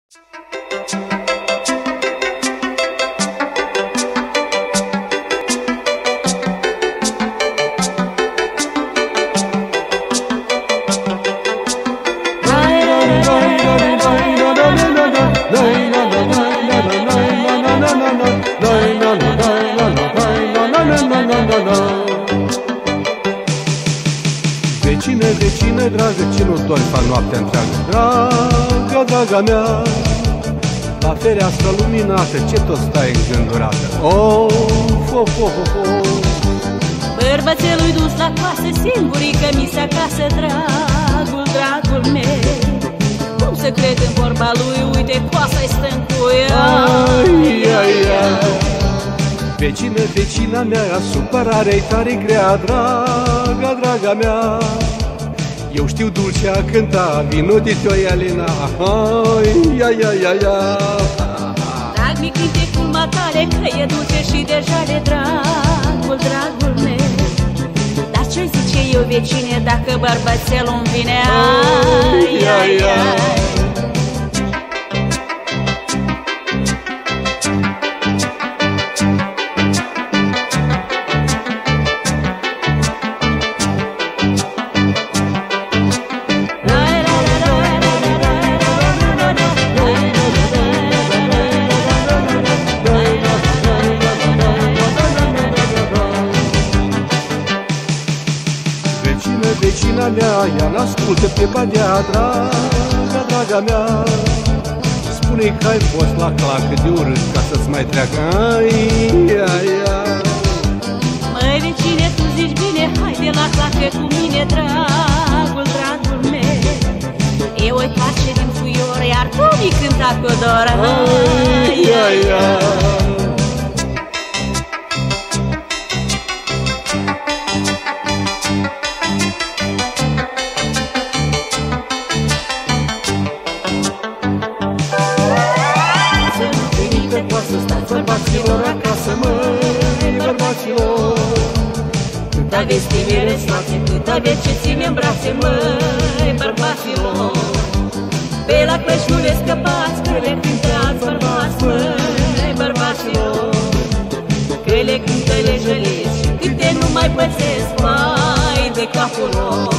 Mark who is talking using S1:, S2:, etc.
S1: Vecine, vecine, dragă, ce nu dormi fa noaptea întreagă? Draga, draga mea, la fereastră luminată, ce tot stai îngândurată? Of, of, of, of.
S2: Bărbățelul-i dus la coasă, singurică mi-s acasă, dragul, dragul meu. Cum să cred în vorba lui, uite, coasa-i stă-n cu ea.
S1: Ai, ai, ai. Vecine, vecina mea, supărarea-i tare grea, draga, draga mea. Eu știu dulcea cânta, vino de te-o Alina. Ai, ai, ai, ai, ai.
S2: Drag mi cântecul matale, că e dulce și deja de dragul, dragul meu. Dar ce zice eu, vecine, dacă bărbățelul-mi vine? Ai, ai, ai.
S1: Vecina mea, ea n-ascultă pe badea, draga, draga mea. Spune-i că ai fost la clacă de urât ca să-ți mai treacă. Ai, ai, ai.
S2: Măi, vecine, tu zici bine, haide la clacă cu mine, dragul, dragul meu. Eu îi face din fuior, iar tu mi cânta cu dor.
S1: Ai, ai, ai. Bărbaților acasă, măi, bărbaților,
S2: cât aveți tinere soațe, cât aveți ce ține în brațe, măi, bărbaților. Pe la Clăci nu le scăpați, că le cântă alți bărbați, măi, bărbaților. Că le cântă, le jălesc, câte nu mai pățesc, mai de capul lor.